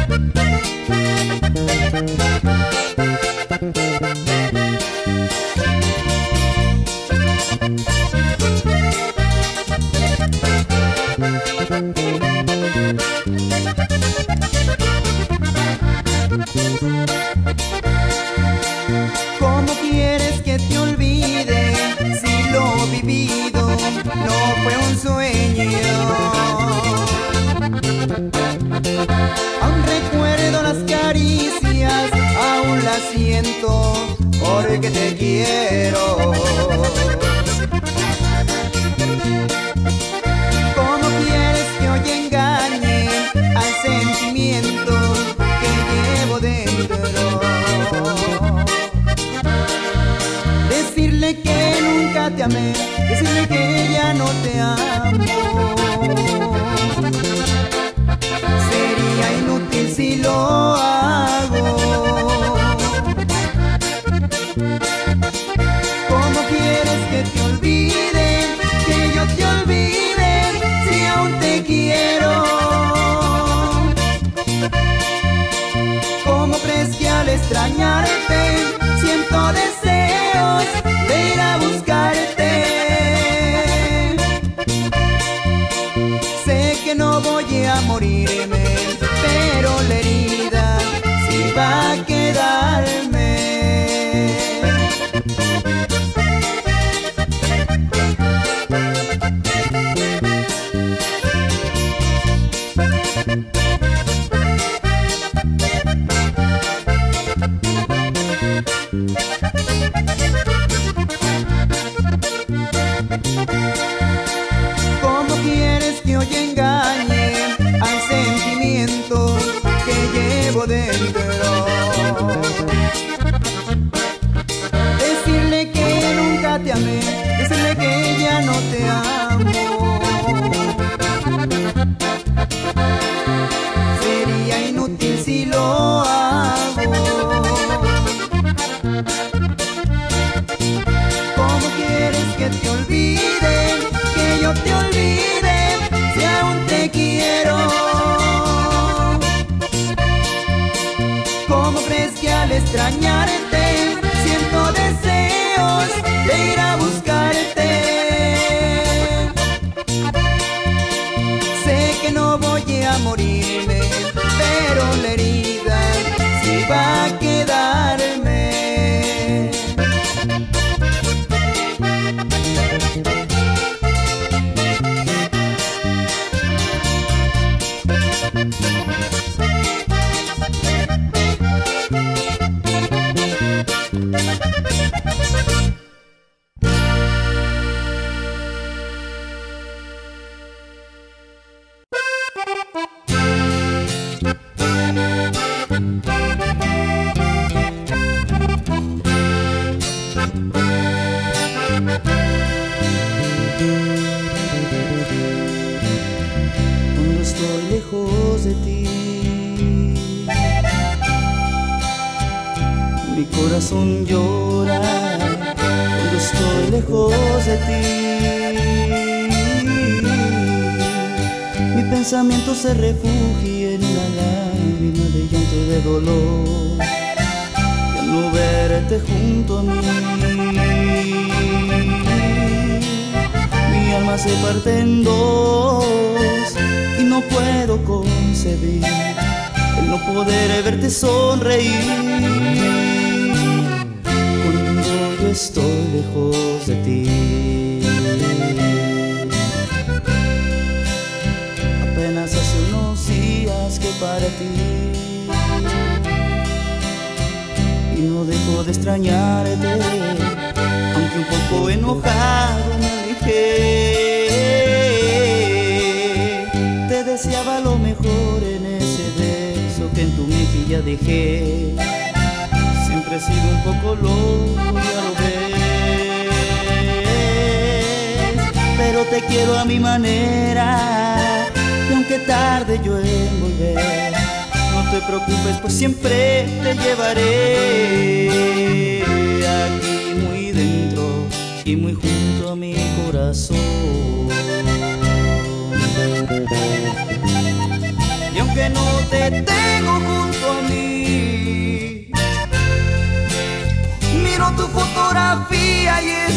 ¿Cómo quieres que te olvide si lo vivido no fue un sueño? Aún recuerdo las caricias, aún las siento porque te quiero. ¿Cómo quieres que hoy engañe al sentimiento que llevo dentro? Decirle que nunca te amé, decirle que ya no te amo. Sería inútil si lo hago. ¿Cómo quieres que te olvide, que yo te olvide, si aún te quiero? ¿Cómo crees que al extrañarte siento deseos de ir a buscarte? Sé que no voy a morirme, pero la herida sí va a quedarme. ¿Cómo quieres que hoy engañe al sentimiento que llevo dentro? Decirle que nunca te amé, decirle que ya no te amo. Sería inútil si lo hago. ¿Cómo quieres que te olvide, que yo te olvide, si aún te quiero? ¿Cómo crees que al extrañarte siento deseos de ir a buscarte? Sé que no voy a morirme, pero la herida sí va a quedarme. Cuando estoy lejos de ti, mi corazón llora. Cuando estoy lejos de ti, mi pensamiento se refugia en una lágrima de llanto y de dolor, de no verte junto a mí. Mi alma se parte en dos y no puedo concebir el no poder verte sonreír cuando yo estoy lejos de ti. Apenas hace unos días que para ti y no dejo de extrañarte, aunque un poco enojado me alejé. Te deseaba lo mejor en ese beso que en tu mejilla dejé. Siempre he sido un poco loco, ya lo ves, pero te quiero a mi manera, y aunque tarde yo en volver, no te preocupes, pues siempre te llevaré aquí muy dentro y muy junto a mi corazón. Y aunque no te tengo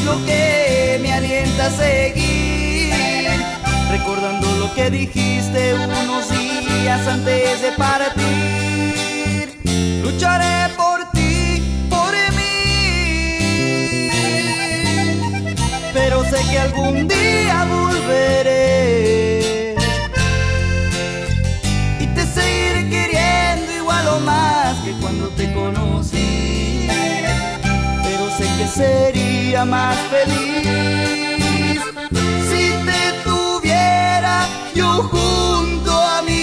lo que me alienta a seguir, recordando lo que dijiste unos días antes de partir. Lucharé por ti, por mí, pero sé que algún día volveré y te seguiré queriendo igual o más que cuando te conocí, pero sé que sería más feliz si te tuviera yo junto a mí.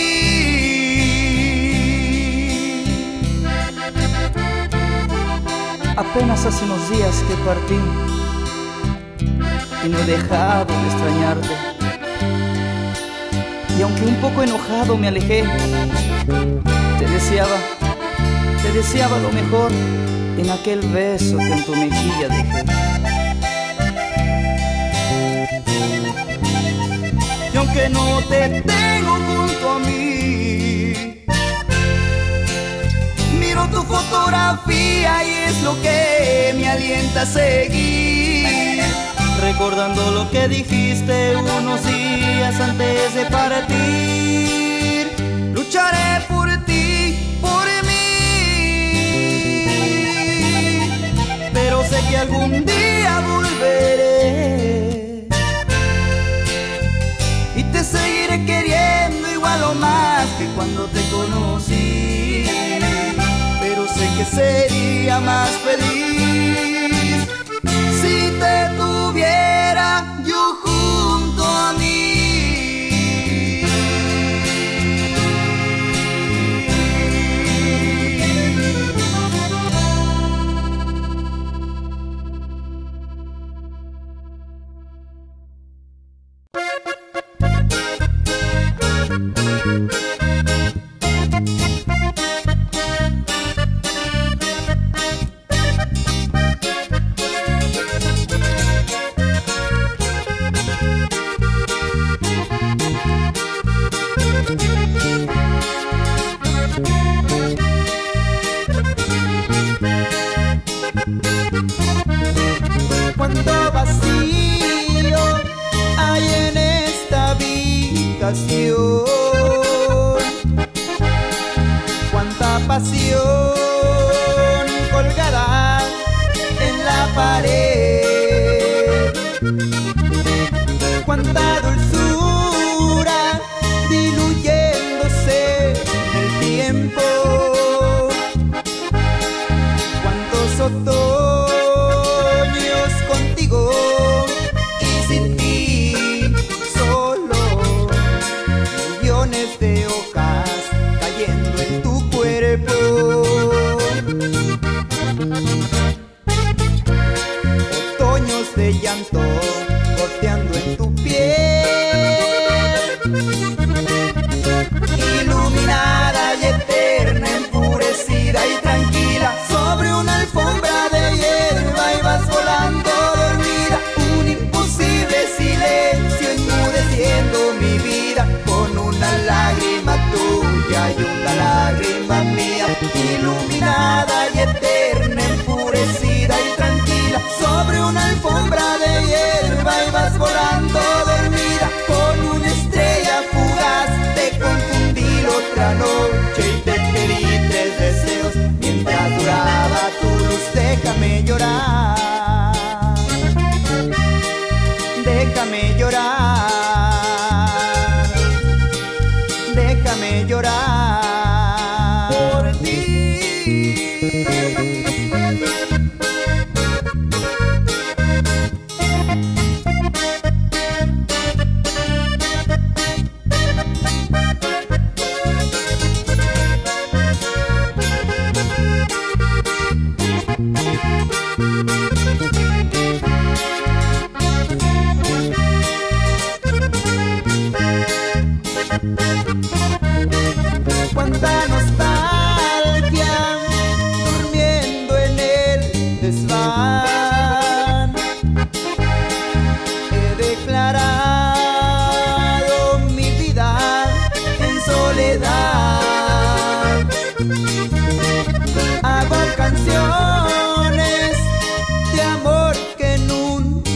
Apenas hace unos días que partí y no he dejado de extrañarte, y aunque un poco enojado me alejé, te deseaba lo mejor en aquel beso que en tu mejilla dejé. Y aunque no te tengo junto a mí, miro tu fotografía y es lo que me alienta a seguir, recordando lo que dijiste unos días antes de partir. Lucharé por ti, por mí, pero sé que algún día volveré y te seguiré queriendo igual o más que cuando te conocí, pero sé que sería más feliz si te tuviera yo junto a mí. Cuánto vacío hay en esta habitación, cuánta pasión colgada en la pared, cuánta dulzura diluyéndose en el tiempo, cuántos otoños contigo y sin ti, solo millones de hojas cayendo en tu cuerpo, otoños de llanto goteando en tu piel, iluminada y eterna, enfurecida y tranquila sobre una alfombra de hierba, y vas volando dormida, un imposible silencio enmudeciendo mi vida, con una lágrima tuya y una lágrima mía, iluminada y eterna, enfurecida y tranquila sobre una alfombra de hierba, y vas volando dormida, con una estrella fugaz te confundí la otra noche y te pedí 3 deseos mientras duraba tu luz. Déjame llorar, déjame llorar, déjame llorar por ti. Cuánta nostalgia durmiendo en el desván, he declarado mi vida en soledad, hago canciones de amor que nunca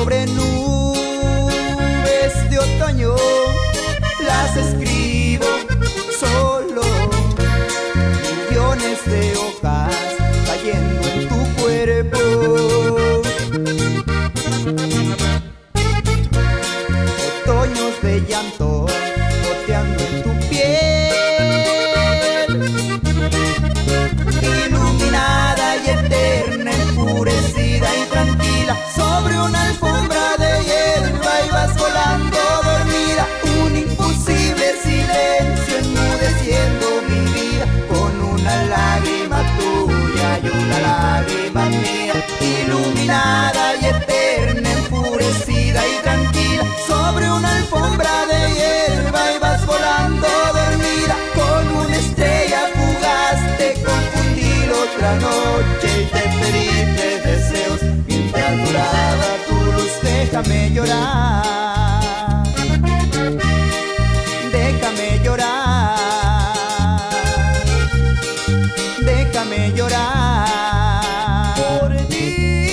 sobre nubes de otoño las escribo solo, millones de hojas cayendo en tu cuerpo. Otoños de llanto goteando en tu piel, iluminada y eterna, enfurecida y tranquila, sobre una alfombra de hierba ibas volando dormida. Un imposible silencio enmudeciendo mi vida, con una lágrima tuya y una lágrima mía. Iluminada y eterna, enfurecida y tranquila, sobre una alfombra de hierba ibas volando dormida. Con una estrella fugaz te confundí otra noche y te pedí tres deseos mientras duraba tu luz. Déjame llorar, déjame llorar, déjame llorar por ti.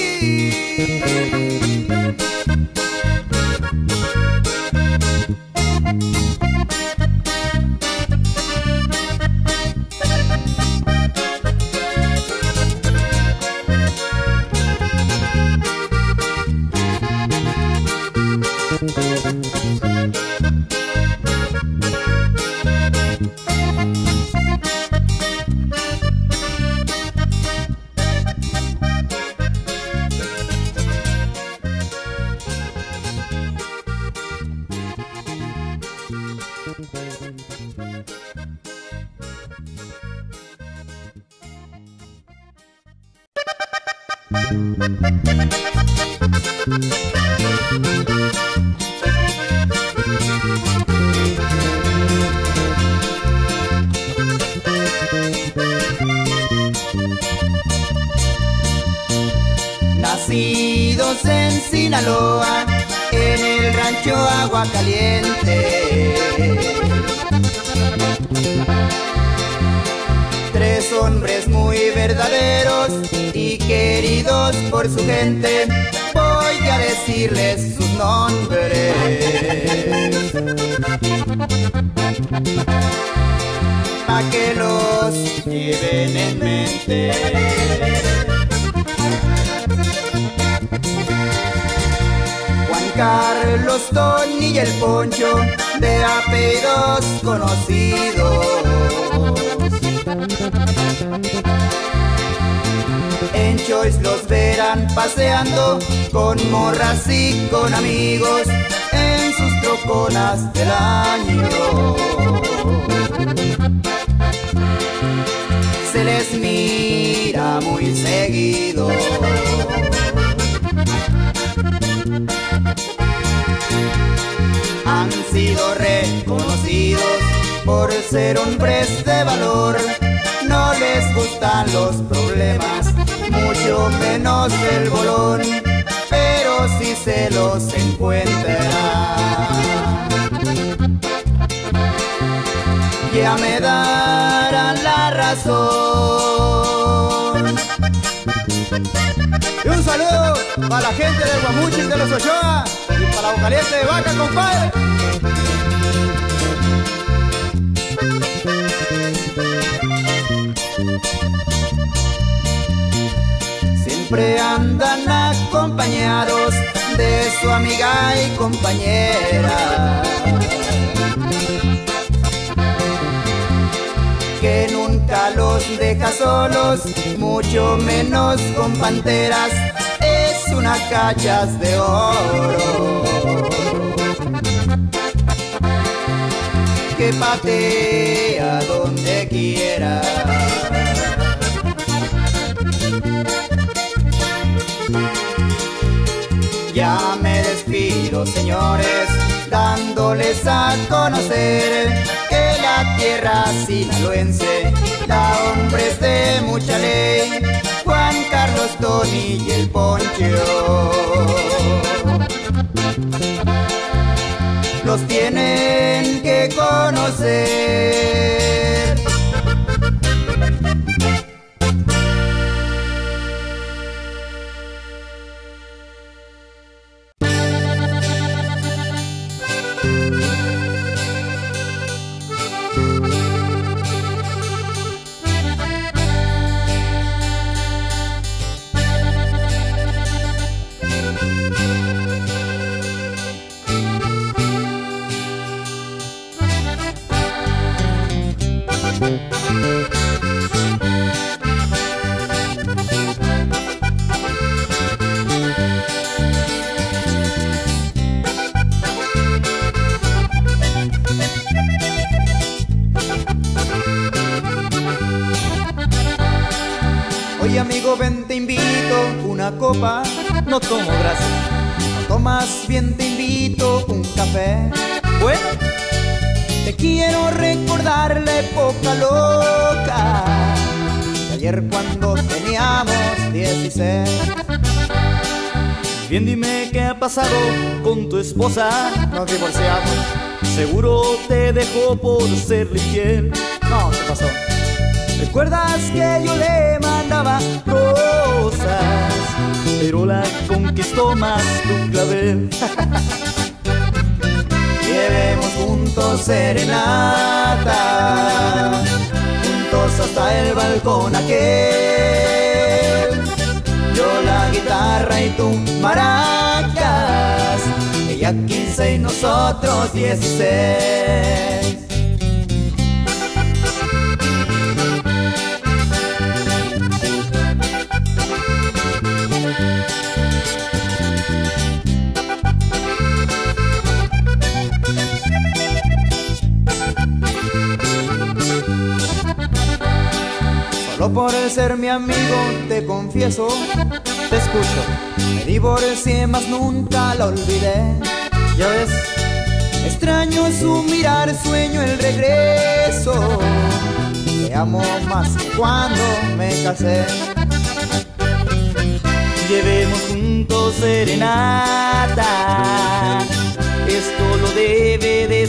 Nacidos en Sinaloa, en el rancho Agua Caliente, tres hombres muy verdaderos y queridos por su gente. Voy a decirles sus nombres para que los lleven en mente. Juan Carlos, Tony y el Poncho, de apellidos conocidos. En Choice los verán paseando con morras y con amigos en sus troconas del año. Se les mira muy seguido. Han sido reconocidos por ser hombres de valor. No les gustan los problemas, mucho menos el bolón, pero si se los encuentra, ya me darán la razón. Y un saludo para la gente del Guamuchil de los Ochoa y para la Vocaliente de Vaca, compadre. Siempre andan acompañados de su amiga y compañera, que nunca los deja solos, mucho menos con panteras. Es una cachas de oro que patea donde quiera. Ya me despido, señores, dándoles a conocer que la tierra sinaloense da hombres de mucha ley. Juan Carlos, Tony y el Poncho los tienen que conocer. Amigo, ven, te invito una copa. No tomo, gracias. ¿No tomas? Bien, te invito un café. Bueno, te quiero recordar la época loca de ayer cuando teníamos 16. bien, dime qué ha pasado con tu esposa. Nos divorciamos. Seguro te dejó por serle infiel. No, ¿qué pasó? ¿Recuerdas que yo le mandaba rosas, pero la conquistó más tu clavel? Llevemos juntos serenata, juntos hasta el balcón aquel. Yo la guitarra y tú maracas, ella 15 y nosotros 16. Solo por el ser mi amigo te confieso, Te escucho. me divorcié mas nunca la olvidé. Ya ves, Extraño su mirar, sueño el regreso. Te amo más que cuando me casé. llevemos juntos serenata, esto lo debe de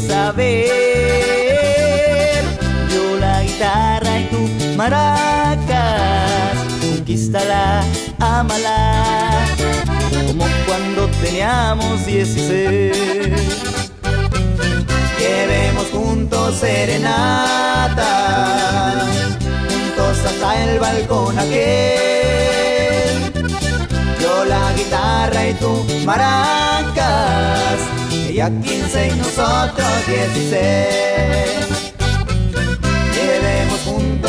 saber. Yo la guitarra y tú maracas, conquístala, ámala, como cuando teníamos 16. Llevemos juntos serenata, juntos hasta el balcón aquel. Yo la guitarra y tú maracas, ella 15 y nosotros 16. Llevemos juntos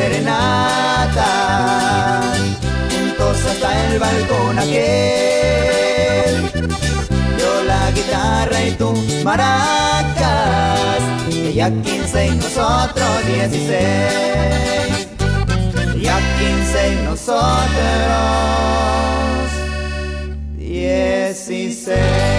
serenata, juntos hasta el balcón aquel. Yo la guitarra y tú maracas, ella 15 y nosotros 16. Ya 15 y nosotros 16.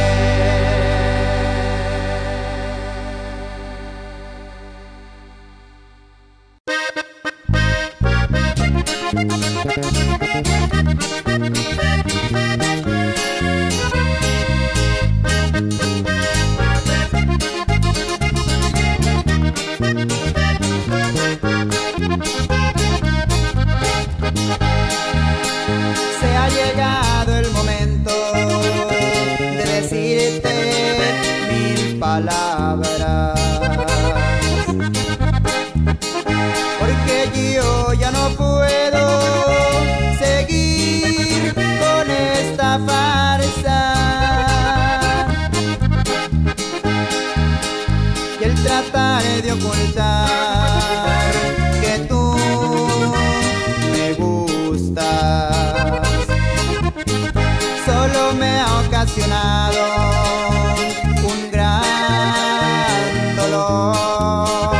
Se ha llegado el momento de decirte 1000 palabras, porque yo ya no puedo seguir con esta farsa. Y el tratar de ocultar que tú me gustas solo me ha ocasionado un gran dolor.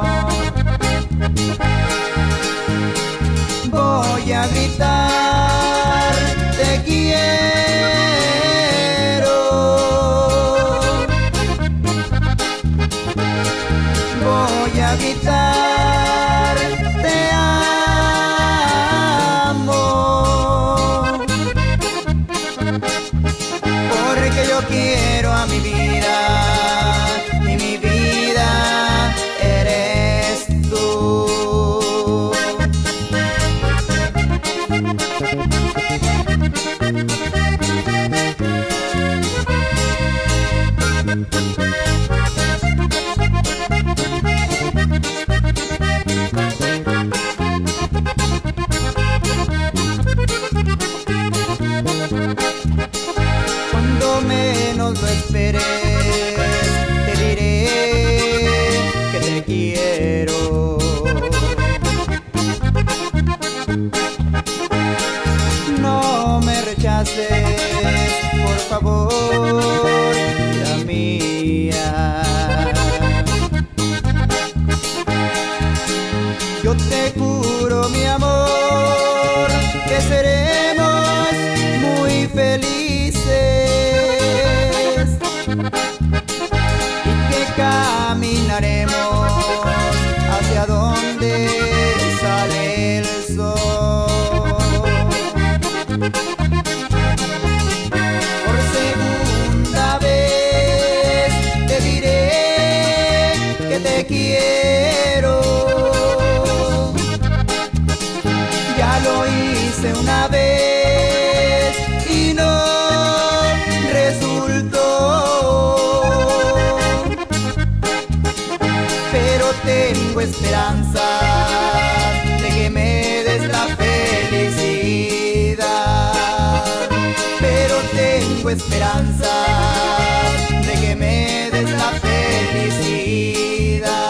Voy a gritar, te quiero. Voy a gritar, te amo. Porque yo quiero a mi vida y mi vida eres tú. Cuando menos lo esperes, te diré que te quiero. No me rechaces, por favor, vida mía. Yo te juro, mi amor, que y que caminaremos hacia donde sale el sol. Por segunda vez te diré que te quiero. Ya lo hice una vez y no resultó, pero tengo esperanza de que me des la felicidad. Pero tengo esperanza de que me des la felicidad.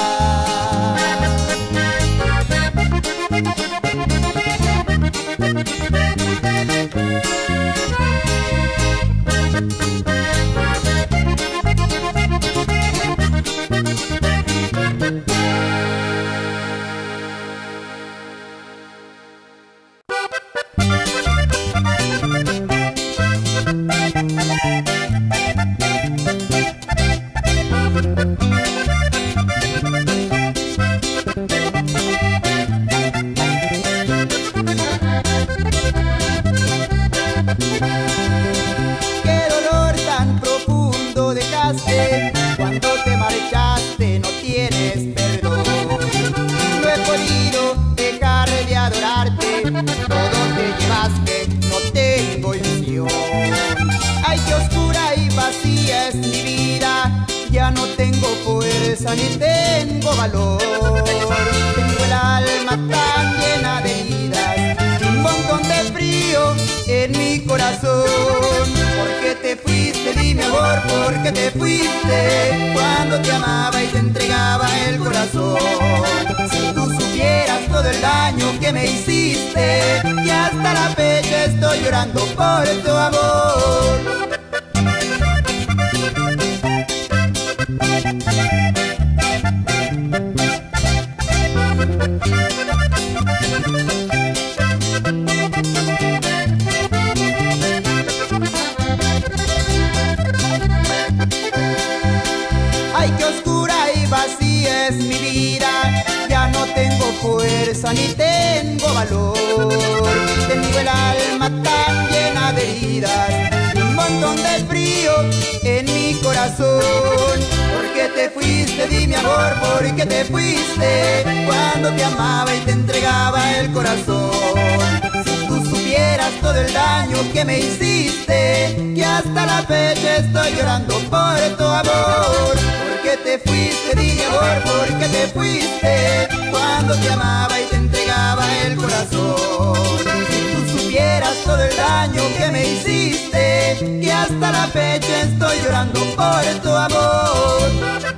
Qué dolor tan profundo dejaste cuando te marchaste, no tienes perdón. No he podido dejar de adorarte, todo te llevaste, no tengo ilusión. Ay, qué oscura y vacía es mi vida, ya no tengo fuerza ni tengo valor. Tengo el alma tan llena de heridas, un montón de frío en mi corazón. ¿Por qué te fuiste? Dime amor, ¿por qué te fuiste? Cuando te amaba y te entregaba el corazón. Si tú supieras todo el daño que me hiciste, y hasta la fecha estoy llorando por tu amor. Ay, qué oscura y vacía es mi vida, ya no tengo fuerza ni tengo valor. Tengo el alma tan llena de heridas, un montón de frío en mi corazón. ¿Por qué te fuiste? Dime amor, ¿por qué te fuiste? Cuando te amaba y te entregaba el corazón. Si tú supieras todo el daño que me hiciste, que hasta la fecha estoy llorando por tu amor. ¿Por qué te fuiste? Dime amor, ¿por qué te fuiste? Cuando te amaba y te entregaba el corazón. Si tú supieras todo el daño que me hiciste, que hasta la fecha estoy llorando por tu amor.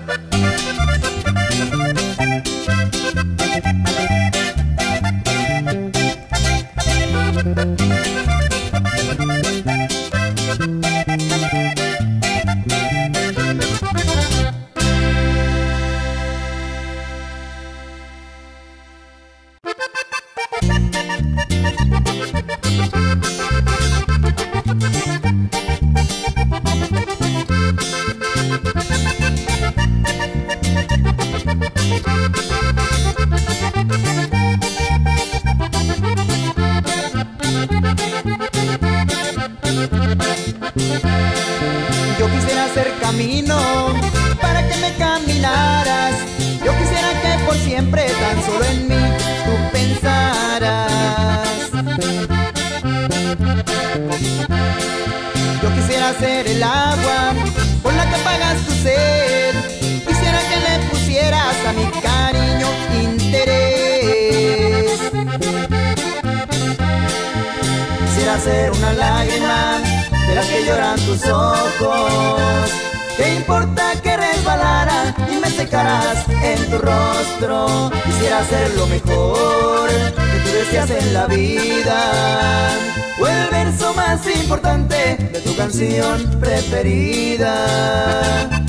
Yo quisiera hacer camino para que me caminaras. Yo quisiera que por siempre tan solo en mí tú pensaras. Yo quisiera ser el agua con la que apagas tu sed. Quisiera que le pusieras a mi cariño interés. Quisiera ser una lágrima de las que lloran tus ojos. ¿Qué importa que resbalara y me secarás en tu rostro? Quisiera ser lo mejor que tú deseas en la vida, o el verso más importante de tu canción preferida.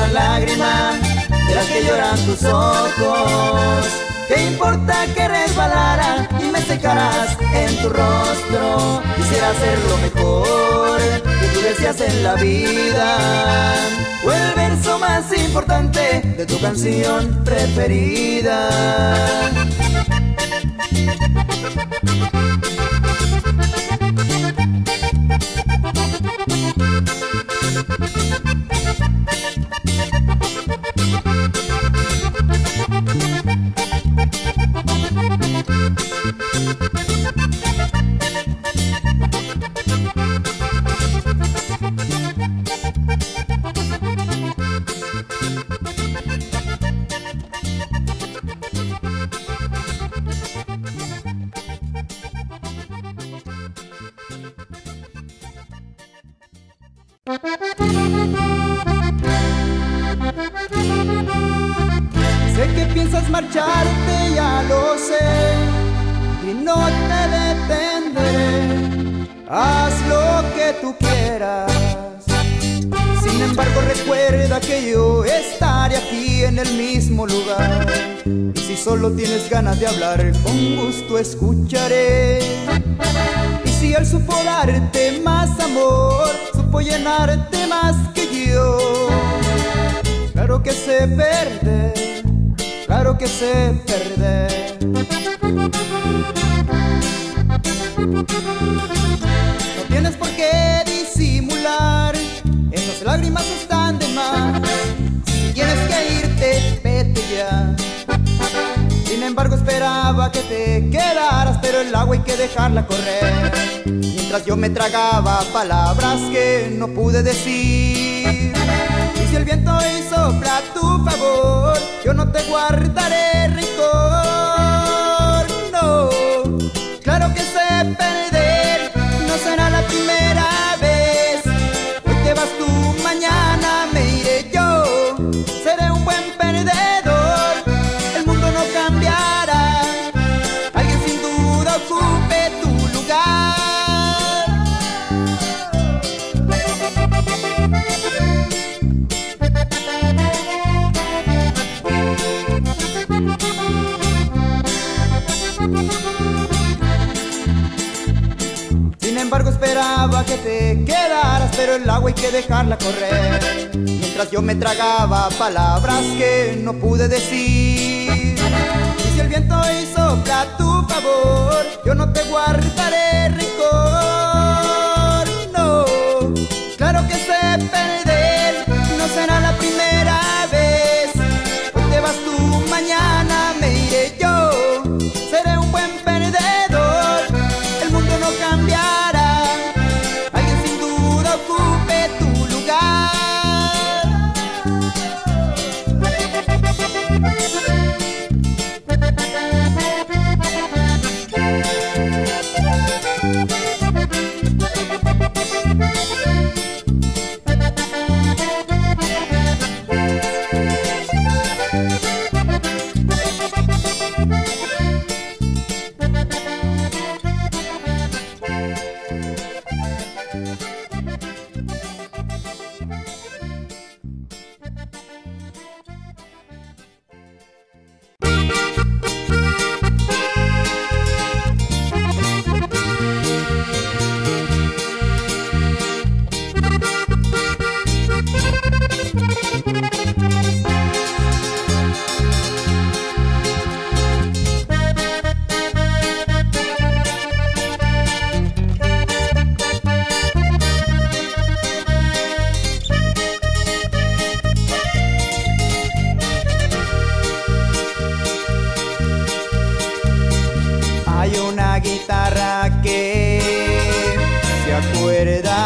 una lágrima de las que lloran tus ojos. ¿Qué importa que resbalara y me secarás en tu rostro? Quisiera hacer lo mejor que tú deseas en la vida, o el verso más importante de tu canción preferida. Sé que piensas marcharte, ya lo sé, y no te detendré. Haz lo que tú quieras. Sin embargo, recuerda que yo estaré aquí en el mismo lugar. Y si solo tienes ganas de hablar, con gusto escucharé. Y si él supo darte más amor, supo llenarte más que yo, claro que sé perder, claro que sé perder. No tienes por qué disimular, esas lágrimas están de más. Si tienes que irte, vete ya. Sin embargo, esperaba que te quedaras, pero el agua hay que dejarla correr. Mientras yo me tragaba palabras que no pude decir. Y si el viento hoy sopla a tu favor, yo no te guardaré rencor. No, claro que sé perder, no será la primera vez. Hoy te vas tú, mañana me iré yo. Seré un buen perdedor, el mundo no cambiará. Alguien sin duda ocupe tu lugar. Sin embargo, esperaba que te quedaras, pero el agua hay que dejarla correr. Mientras yo me tragaba palabras que no pude decir. Y si el viento hoy sopla a tu favor, yo no te guardaré rencor. No, claro que sé perder, no será la primera vez. Hoy te vas tú, mañana me iré yo. Seré un buen perdedor, el mundo no cambiará. Alguien sin duda ocupe tu lugar. Hay una guitarra que se acuerda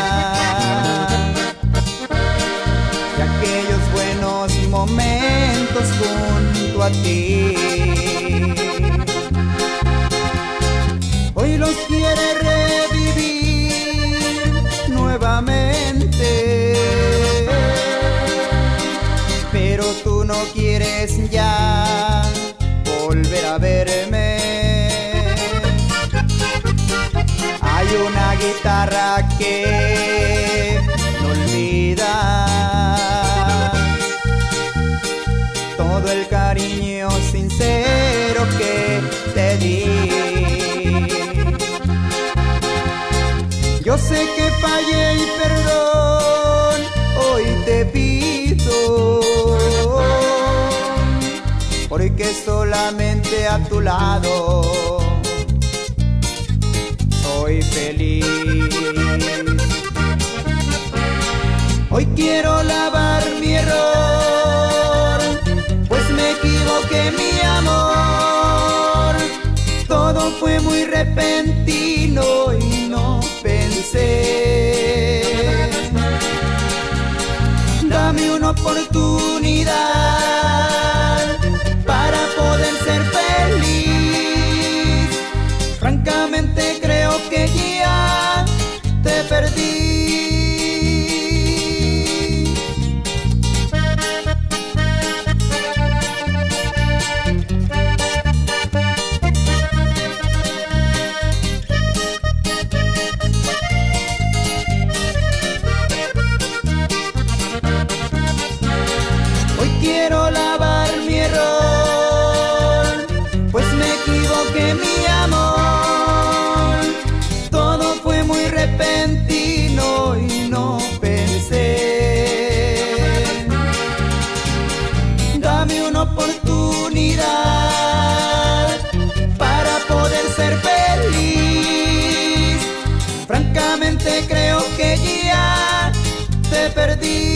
de aquellos buenos momentos junto a ti. Hoy los quiere revivir nuevamente, pero tú no quieres ya volver a verme. Hay una guitarra que no olvida todo el cariño sincero que te di. Yo sé que fallé y perdón hoy te pido, porque solamente a tu lado soy feliz. Hoy quiero lavar mi error, pues me equivoqué, mi amor. Todo fue muy repentino y no pensé. Dame una oportunidad para poder ser feliz. Francamente creo que ya te perdí. Quiero lavar mi error, pues me equivoqué, mi amor. Todo fue muy repentino y no pensé. Dame una oportunidad para poder ser feliz. Francamente creo que ya te perdí.